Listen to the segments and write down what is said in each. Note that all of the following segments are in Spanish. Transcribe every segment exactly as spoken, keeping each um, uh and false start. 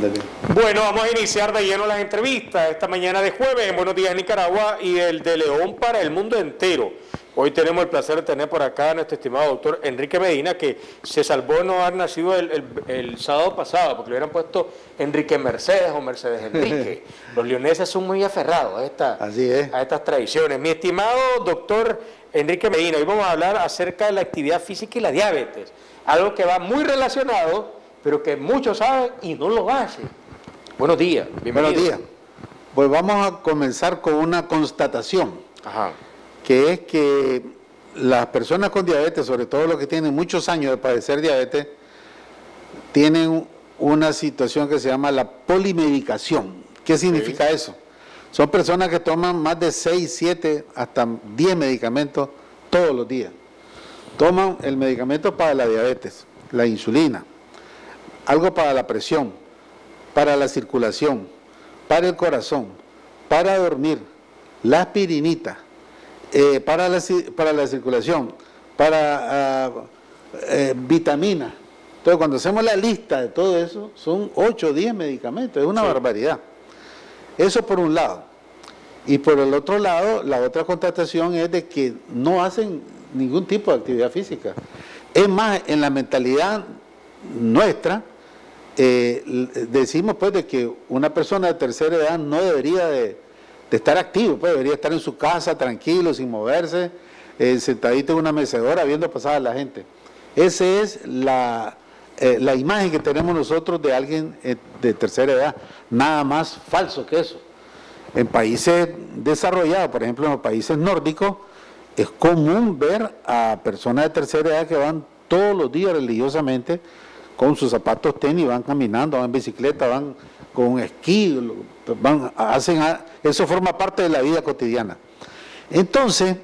Ándale. Bueno, vamos a iniciar de lleno las entrevistas esta mañana de jueves en Buenos Días Nicaragua y el de León para el mundo entero. Hoy tenemos el placer de tener por acá a nuestro estimado doctor Enrique Medina, que se salvó de no haber nacido el, el, el sábado pasado, porque le hubieran puesto Enrique Mercedes o Mercedes Enrique. Los leoneses son muy aferrados a, esta, Así es. a estas tradiciones. Mi estimado doctor Enrique Medina, hoy vamos a hablar acerca de la actividad física y la diabetes, algo que va muy relacionado, pero que muchos saben y no lo hacen. Buenos días, bienvenido. Buenos días. Pues vamos a comenzar con una constatación. Ajá. Que es que las personas con diabetes, sobre todo los que tienen muchos años de padecer diabetes, tienen una situación que se llama la polimedicación. ¿Qué significa sí. eso? Son personas que toman más de seis, siete, hasta diez medicamentos todos los días. Toman el medicamento para la diabetes, la insulina, algo para la presión, para la circulación, para el corazón, para dormir, la aspirinita, Eh, para, la, para la circulación, para uh, eh, vitaminas. Entonces, cuando hacemos la lista de todo eso, son ocho o diez medicamentos, es una sí. barbaridad. Eso por un lado. Y por el otro lado, la otra constatación es de que no hacen ningún tipo de actividad física. Es más, en la mentalidad nuestra, eh, decimos pues de que una persona de tercera edad no debería de de estar activo, pues debería estar en su casa tranquilo, sin moverse, eh, sentadito en una mecedora viendo pasar a la gente. Esa es la, eh, la imagen que tenemos nosotros de alguien eh, de tercera edad, nada más falso que eso. En países desarrollados, por ejemplo en los países nórdicos, es común ver a personas de tercera edad que van todos los días religiosamente con sus zapatos tenis, van caminando, van en bicicleta, van con esquí, van, hacen, eso forma parte de la vida cotidiana. Entonces,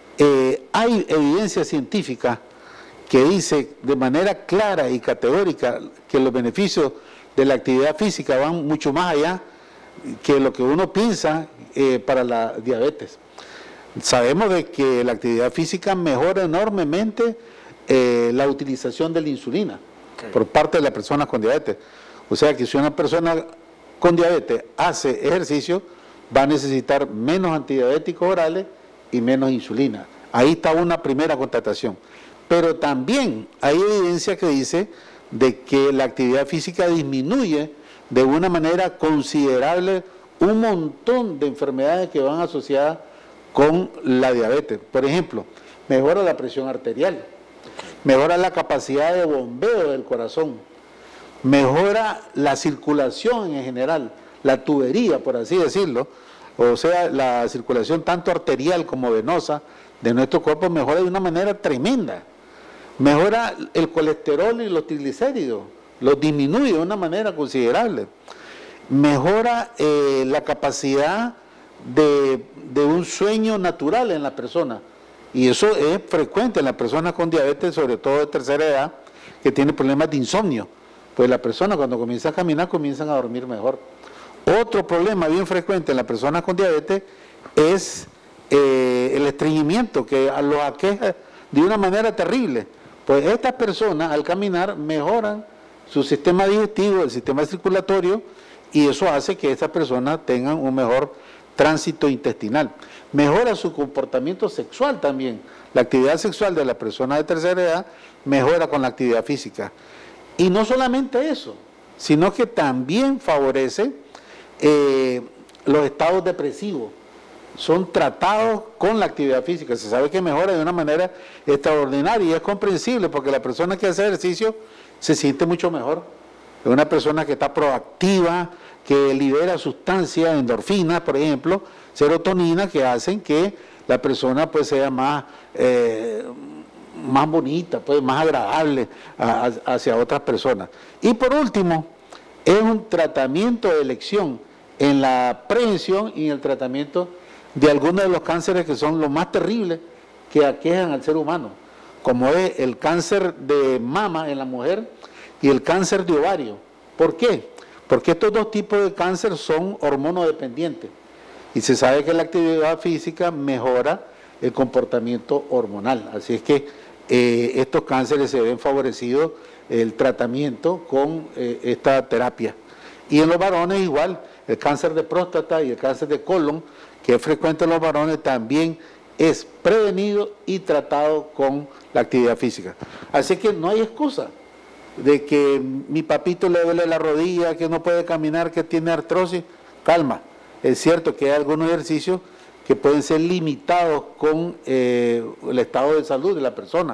eh, hay evidencia científica que dice de manera clara y categórica que los beneficios de la actividad física van mucho más allá que lo que uno piensa eh, para la diabetes. Sabemos de que la actividad física mejora enormemente eh, la utilización de la insulina por parte de las personas con diabetes. O sea que si una persona con diabetes hace ejercicio, va a necesitar menos antidiabéticos orales y menos insulina. Ahí está una primera constatación. Pero también hay evidencia que dice de que la actividad física disminuye de una manera considerable un montón de enfermedades que van asociadas con la diabetes. Por ejemplo, mejora la presión arterial, mejora la capacidad de bombeo del corazón, mejora la circulación en general, la tubería, por así decirlo, o sea, la circulación tanto arterial como venosa de nuestro cuerpo mejora de una manera tremenda. Mejora el colesterol y los triglicéridos, los disminuye de una manera considerable. Mejora eh, la capacidad de, de un sueño natural en la persona. Y eso es frecuente en las personas con diabetes, sobre todo de tercera edad, que tienen problemas de insomnio. Pues la persona cuando comienza a caminar comienzan a dormir mejor. Otro problema bien frecuente en las personas con diabetes es eh, el estreñimiento, que los aqueja de una manera terrible. Pues estas personas al caminar mejoran su sistema digestivo, el sistema circulatorio, y eso hace que estas personas tengan un mejor tránsito intestinal. Mejora su comportamiento sexual también. La actividad sexual de las personas de tercera edad mejora con la actividad física. Y no solamente eso, sino que también favorece eh, los estados depresivos. Son tratados con la actividad física. Se sabe que mejora de una manera extraordinaria y es comprensible porque la persona que hace ejercicio se siente mucho mejor. Es una persona que está proactiva, que libera sustancias, endorfinas, por ejemplo, serotonina, que hacen que la persona pues sea más, eh, más bonita, pues más agradable a, a, hacia otras personas. Y por último, es un tratamiento de elección en la prevención y en el tratamiento de algunos de los cánceres que son los más terribles que aquejan al ser humano, como es el cáncer de mama en la mujer y el cáncer de ovario. ¿Por qué? Porque estos dos tipos de cáncer son hormonodependientes y se sabe que la actividad física mejora el comportamiento hormonal. Así es que eh, estos cánceres se ven favorecidos el tratamiento con eh, esta terapia. Y en los varones igual, el cáncer de próstata y el cáncer de colon, que es frecuente en los varones, también es prevenido y tratado con la actividad física. Así que no hay excusa de que mi papito le duele la rodilla, que no puede caminar, que tiene artrosis. Calma, es cierto que hay algunos ejercicios que pueden ser limitados con eh, el estado de salud de la persona,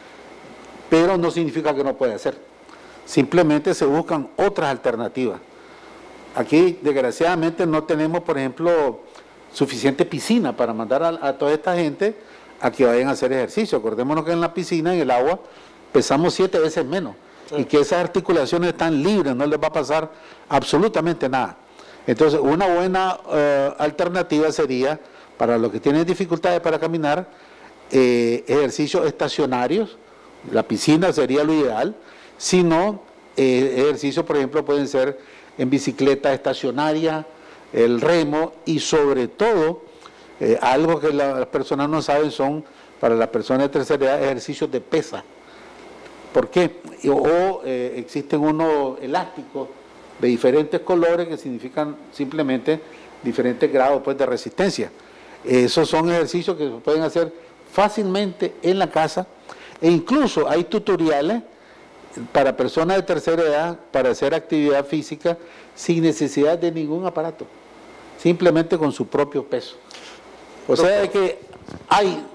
pero no significa que no puede hacer. Simplemente se buscan otras alternativas. Aquí, desgraciadamente, no tenemos, por ejemplo, suficiente piscina para mandar a, a toda esta gente a que vayan a hacer ejercicio. Acordémonos que en la piscina, en el agua, pesamos siete veces menos. Sí. Y que esas articulaciones están libres, no les va a pasar absolutamente nada. Entonces, una buena uh, alternativa sería, para los que tienen dificultades para caminar, eh, ejercicios estacionarios. La piscina sería lo ideal. Si no, eh, ejercicios, por ejemplo, pueden ser en bicicleta estacionaria, el remo, y sobre todo, eh, algo que la, las personas no saben son, para las personas de tercera edad, ejercicios de pesa. ¿Por qué? O eh, existen unos elásticos de diferentes colores que significan simplemente diferentes grados, pues, de resistencia. Esos son ejercicios que se pueden hacer fácilmente en la casa, e incluso hay tutoriales para personas de tercera edad para hacer actividad física sin necesidad de ningún aparato, simplemente con su propio peso. O sea, de que hay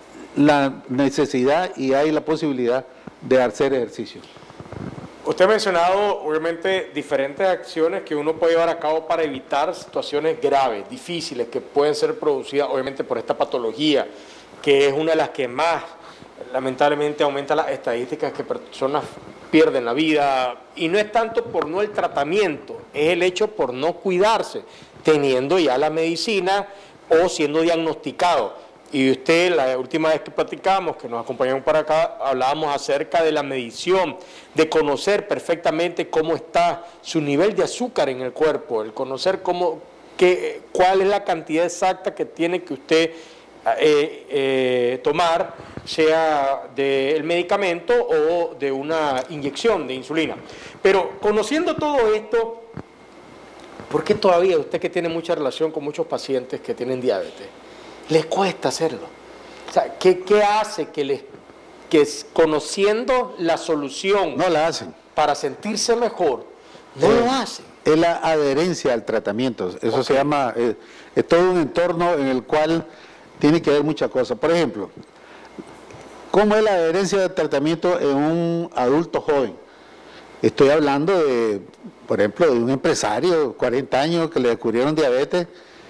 la necesidad y hay la posibilidad de hacer ejercicio. Usted ha mencionado, obviamente, diferentes acciones que uno puede llevar a cabo para evitar situaciones graves, difíciles, que pueden ser producidas, obviamente, por esta patología, que es una de las que más, lamentablemente, aumenta las estadísticas que personas pierden la vida. Y no es tanto por no el tratamiento, es el hecho por no cuidarse, teniendo ya la medicina o siendo diagnosticado. Y usted, la última vez que platicamos, que nos acompañaron para acá, hablábamos acerca de la medición, de conocer perfectamente cómo está su nivel de azúcar en el cuerpo, el conocer cómo, qué, cuál es la cantidad exacta que tiene que usted eh, eh, tomar, sea del medicamento o de una inyección de insulina. Pero conociendo todo esto, ¿por qué todavía usted, que tiene mucha relación con muchos pacientes que tienen diabetes, les cuesta hacerlo? O sea, ¿qué, qué hace que les, que conociendo la solución no la hacen para sentirse mejor, no eh, lo hacen? Es la adherencia al tratamiento. Eso okay. se llama, eh, es todo un entorno en el cual tiene que haber muchas cosas. Por ejemplo, ¿cómo es la adherencia al tratamiento en un adulto joven? Estoy hablando de, por ejemplo, de un empresario, cuarenta años, que le descubrieron diabetes.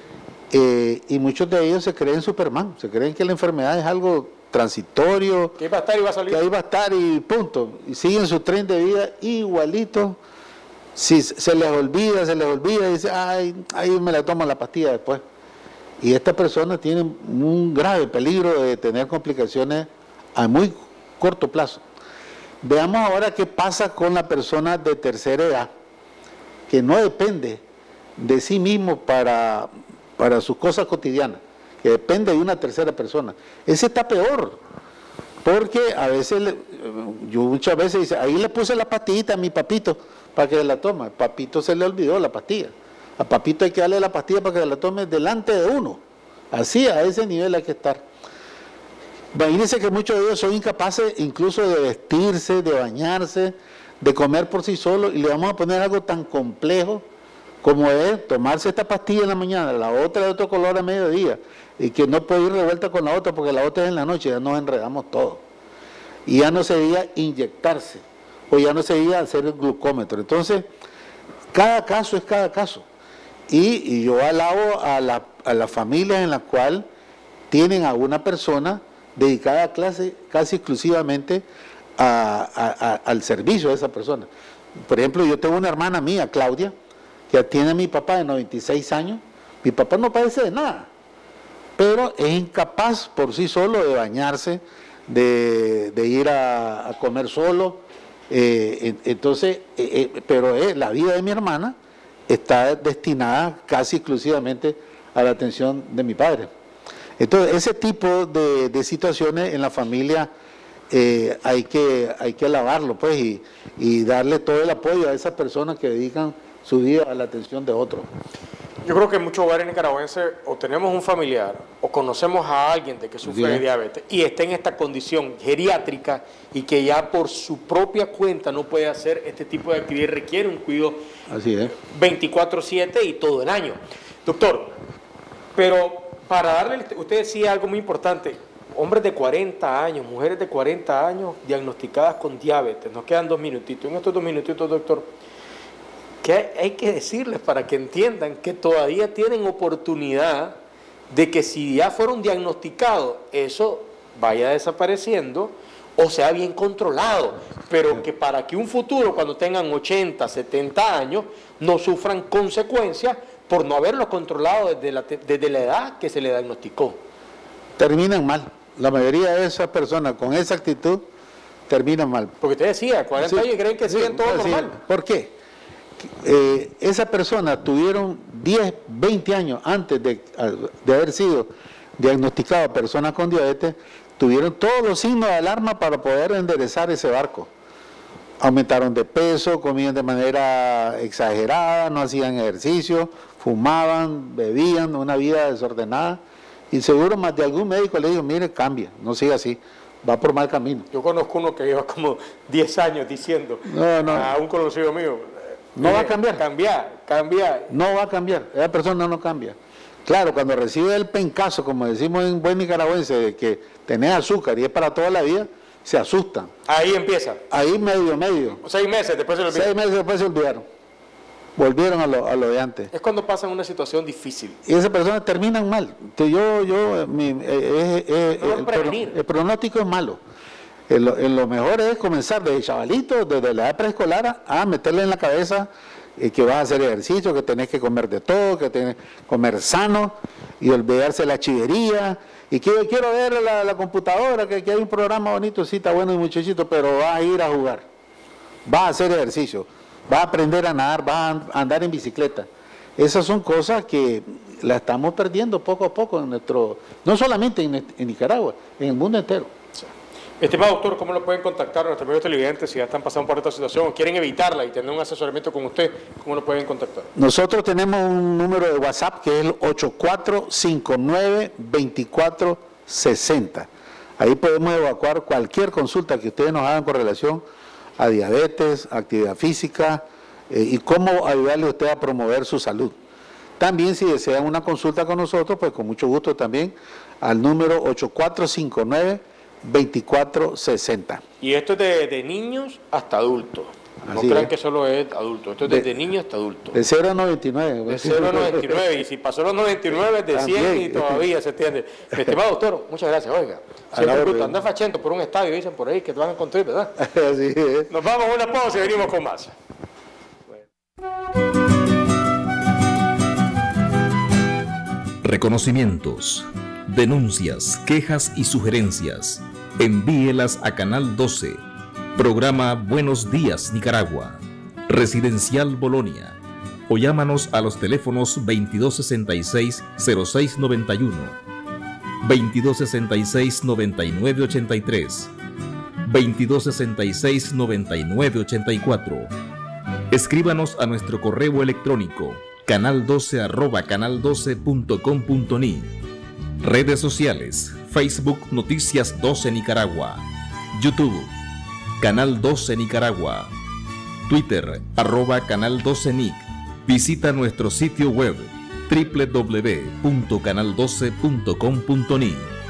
Eh, y muchos de ellos se creen Superman, se creen que la enfermedad es algo transitorio, que ahí va a estar y va a salir, que ahí va a estar y punto, y siguen su tren de vida igualito. Si se les olvida, se les olvida y dice, ay, ahí me la tomo la pastilla después. Y esta persona tiene un grave peligro de tener complicaciones a muy corto plazo. Veamos ahora qué pasa con la persona de tercera edad, que no depende de sí mismo para... para sus cosas cotidianas, que depende de una tercera persona. Ese está peor, porque a veces, le, yo muchas veces dice, ahí le puse la pastillita a mi papito para que la tome. El papito se le olvidó la pastilla. A papito hay que darle la pastilla para que la tome delante de uno. Así, a ese nivel hay que estar. Imagínense que muchos de ellos son incapaces incluso de vestirse, de bañarse, de comer por sí solos, y le vamos a poner algo tan complejo como es tomarse esta pastilla en la mañana, la otra de otro color a mediodía, y que no puede ir revuelta con la otra porque la otra es en la noche, ya nos enredamos todos. Y ya no se diga inyectarse, o ya no se diga hacer el glucómetro. Entonces, cada caso es cada caso. Y, y yo alabo a la, a las familias en las cuales tienen a una persona dedicada a clase casi exclusivamente a, a, a, al servicio de esa persona. Por ejemplo, yo tengo una hermana mía, Claudia, que atiende a mi papá de noventa y seis años. Mi papá no padece de nada, pero es incapaz por sí solo de bañarse, de, de ir a, a comer solo. Eh, entonces, eh, eh, pero eh, la vida de mi hermana está destinada casi exclusivamente a la atención de mi padre. Entonces, ese tipo de, de situaciones en la familia eh, hay que, hay que alabarlo, pues, y, y darle todo el apoyo a esas personas que dedican su vida a la atención de otro. Yo creo que en muchos hogares nicaragüenses o tenemos un familiar o conocemos a alguien de que sufre de diabetes y está en esta condición geriátrica y que ya por su propia cuenta no puede hacer este tipo de actividad y requiere un cuidado Así es. veinticuatro siete y todo el año. Doctor, pero para darle, usted decía algo muy importante, hombres de cuarenta años, mujeres de cuarenta años diagnosticadas con diabetes, nos quedan dos minutitos, en estos dos minutitos, doctor, ¿qué hay que decirles para que entiendan que todavía tienen oportunidad de que si ya fueron diagnosticados, eso vaya desapareciendo o sea bien controlado, pero que para que un futuro, cuando tengan ochenta, setenta años, no sufran consecuencias por no haberlo controlado desde la, desde la edad que se le diagnosticó? Terminan mal. La mayoría de esas personas con esa actitud terminan mal. Porque usted decía, cuarenta Sí, años y creen que siguen sí, todo sí. normal. ¿Por qué? Eh, esas personas tuvieron diez, veinte años antes de, de haber sido diagnosticadas personas con diabetes, tuvieron todos los signos de alarma para poder enderezar ese barco. Aumentaron de peso, comían de manera exagerada, no hacían ejercicio, fumaban, bebían, una vida desordenada, y seguro más de algún médico le dijo, mire, cambia, no siga así, va por mal camino. Yo conozco uno que lleva como diez años diciendo no, no, a un conocido mío, no va a cambiar. Cambiar, cambiar. No va a cambiar, esa persona no cambia. Claro, cuando recibe el pencazo, como decimos en buen nicaragüense, de que tenés azúcar y es para toda la vida, se asustan. Ahí empieza. Ahí medio, medio. Seis meses después se lo olvidaron. Seis meses después se olvidaron. Volvieron a lo, a lo de antes. Es cuando pasan una situación difícil. Y esas personas terminan mal. Entonces yo, yo, mi, eh, eh, eh, no el, prevenir. el pronóstico es malo. El, el, lo mejor es comenzar desde chavalito, desde la edad preescolar, a meterle en la cabeza eh, que vas a hacer ejercicio, que tenés que comer de todo, que tenés que comer sano y olvidarse de la chivería. Y que yo quiero ver la, la computadora, que, que hay un programa bonito, sí, está bueno y muchachito, pero vas a ir a jugar, vas a hacer ejercicio, vas a aprender a nadar, vas a andar en bicicleta. Esas son cosas que las estamos perdiendo poco a poco en nuestro, no solamente en, en Nicaragua, en el mundo entero. Sí. Estimado doctor, ¿cómo lo pueden contactar a nuestros amigos televidentes si ya están pasando por esta situación o quieren evitarla y tener un asesoramiento con usted? ¿Cómo lo pueden contactar? Nosotros tenemos un número de WhatsApp que es el ocho cuatro cinco nueve, dos cuatro seis cero. Ahí podemos evacuar cualquier consulta que ustedes nos hagan con relación a diabetes, actividad física eh, y cómo ayudarle a usted a promover su salud. También si desean una consulta con nosotros, pues con mucho gusto también al número ocho cuatro cinco nueve, dos cuatro seis cero. Y esto es de, de niños hasta adultos. No Así crean es. que solo es adulto, esto es De- desde niños hasta adultos. De cero a noventa y nueve. De cero a noventa y nueve, y si pasó los noventa y nueve, de cien También. y todavía se entiende. Mi estimado doctor, muchas gracias, oiga. A la Siempre orden. bruto, anda fachento por un estadio, dicen por ahí que te van a encontrar, ¿verdad? Así es. Nos vamos a una pausa y venimos con más. Reconocimientos, denuncias, quejas y sugerencias. Envíelas a Canal doce. Programa Buenos Días Nicaragua. Residencial Bolonia. O llámanos a los teléfonos veintidós sesenta y seis, cero seis noventa y uno, veintidós sesenta y seis, noventa y nueve ochenta y tres, veintidós sesenta y seis, noventa y nueve ochenta y cuatro. Escríbanos a nuestro correo electrónico canal doce arroba canal doce punto com punto ni. Redes sociales: Facebook Noticias doce Nicaragua, YouTube Canal doce Nicaragua, Twitter arroba Canal doce Nic. Visita nuestro sitio web doble u doble u doble u punto canal doce punto com punto ni.